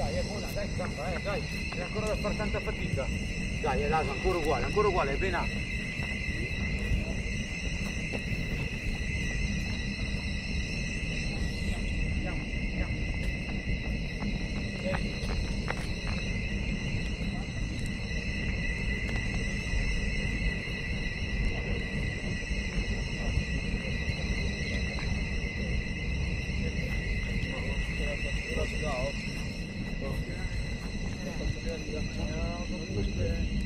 Dai, buona, dai, Zampa, dai, c'è ancora da fare tanta fatica. Dai, è l'asa, ancora uguale, è appena. Ciao.